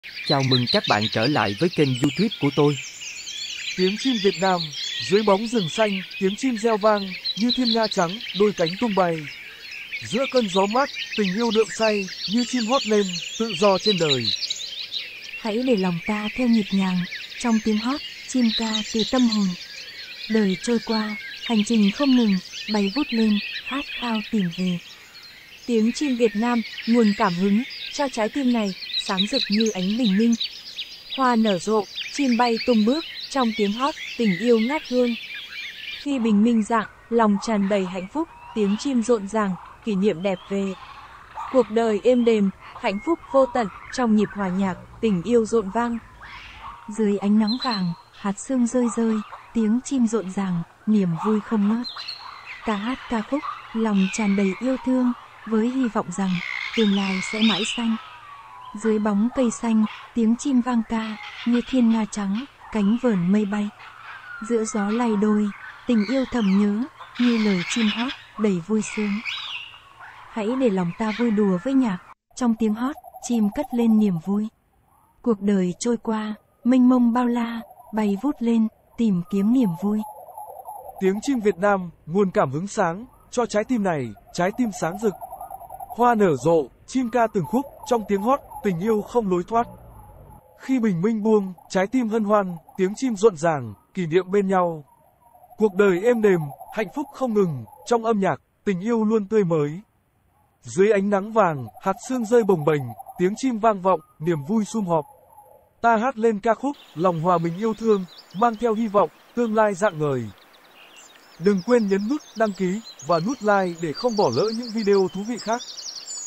Chào mừng các bạn trở lại với kênh YouTube của tôi. Tiếng chim Việt Nam, dưới bóng rừng xanh, tiếng chim reo vang, như thiên nga trắng, đôi cánh tung bay. Giữa cơn gió mát, tình yêu đượm say, như chim hót lên, tự do trên đời. Hãy để lòng ta theo nhịp nhàng, trong tiếng hót, chim ca từ tâm hồn. Đời trôi qua, hành trình không ngừng, bay vút lên, khát khao tìm về. Tiếng chim Việt Nam, nguồn cảm hứng, cho trái tim này, sáng rực như ánh bình minh. Hoa nở rộ, chim bay tung bước, trong tiếng hót, tình yêu ngát hương. Khi bình minh rạng, lòng tràn đầy hạnh phúc, tiếng chim rộn ràng, kỷ niệm đẹp về. Cuộc đời êm đềm, hạnh phúc vô tận, trong nhịp hòa nhạc, tình yêu rộn vang. Dưới ánh nắng vàng, hạt sương rơi rơi, tiếng chim rộn ràng, niềm vui không ngớt. Ca hát ca khúc, lòng tràn đầy yêu thương, với hy vọng rằng tương lai sẽ mãi xanh. Dưới bóng cây xanh, tiếng chim vang ca, như thiên nga trắng, cánh vờn mây bay. Giữa gió lay đôi, tình yêu thầm nhớ, như lời chim hót, đầy vui sướng. Hãy để lòng ta vui đùa với nhạc, trong tiếng hót, chim cất lên niềm vui. Cuộc đời trôi qua, mênh mông bao la, bay vút lên, tìm kiếm niềm vui. Tiếng chim Việt Nam, nguồn cảm hứng sáng, cho trái tim này, trái tim sáng rực. Hoa nở rộ, chim ca từng khúc, trong tiếng hót, tình yêu không lối thoát. Khi bình minh buông, trái tim hân hoan, tiếng chim rộn ràng, kỷ niệm bên nhau. Cuộc đời êm đềm, hạnh phúc không ngừng, trong âm nhạc, tình yêu luôn tươi mới. Dưới ánh nắng vàng, hạt sương rơi bồng bềnh, tiếng chim vang vọng, niềm vui sum họp. Ta hát lên ca khúc, lòng hòa mình yêu thương, mang theo hy vọng, tương lai rạng ngời. Đừng quên nhấn nút đăng ký và nút like để không bỏ lỡ những video thú vị khác.